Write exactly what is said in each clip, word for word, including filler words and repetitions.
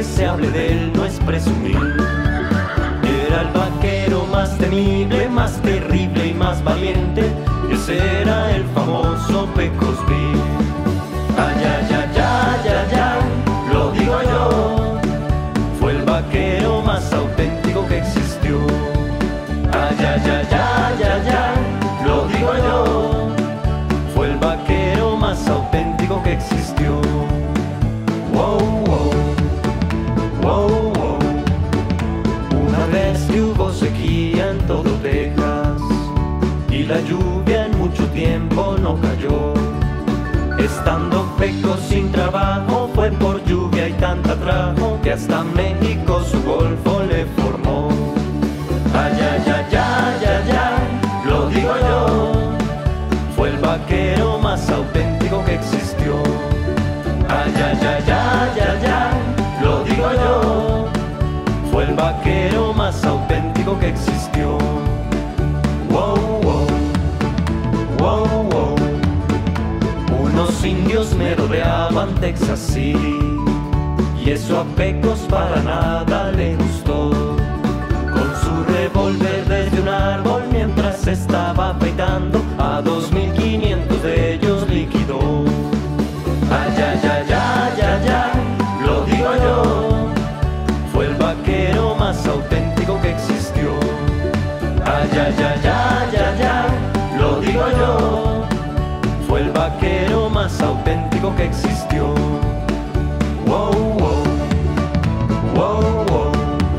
que se hable de él no es presumir. Era el vaquero más temible, más terrible y más valiente. Ese era el famoso Pecos Bill. Ay, ay, ay, ay, ay, ay, lo digo yo. Fue el vaquero más auténtico que existió. Ay, ay, ay, ay, ay, ay, lo digo yo. Fue el vaquero más auténtico que existió. Wow, wow, wow, wow. Una vez que hubo sequía en todo Texas y la lluvia en mucho tiempo no cayó, estando Pecos sin trabajo, fue por lluvia y tanta trajo que hasta México su golfo le formó. Ay, ay, ay, ay, ay, ay, lo digo yo. Fue el vaquero más auténtico que existió. Ay, ay, ay, ay, ay, ay, lo digo yo. Fue el vaquero más auténtico que existió. Wow, wow, wow, wow. Unos indios me rodeaban Texas City y eso a Pecos para nada le gustó. Con su revólver desde un árbol mientras estaba afeitando, a dos mil quinientos de ellos liquidó. Ay, ay, ay, ay, ay, ay, lo digo yo. Fue el vaquero más auténtico que existió. Ay, ay, ay, ay, ay, ay, lo digo yo. Fue el vaquero más auténtico que existió. Wow, wow, wow, wow,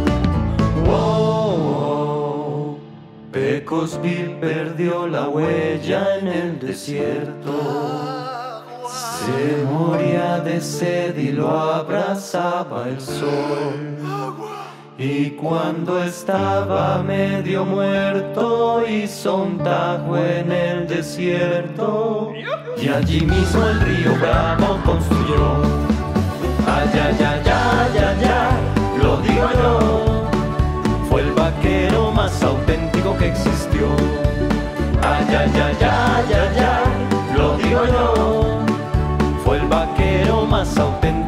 wow. Pecos Bill perdió la huella en el desierto. Se moría de sed y lo abrazaba el sol. Y cuando estaba medio muerto hizo un tajo en el desierto y allí mismo el río Bravo construyó. Ay, ay, ay, ay, ay, ay, lo digo yo. Fue el vaquero más auténtico que existió. Ay, ay, ay, ay, ay, ay, lo digo yo. Fue el vaquero más auténtico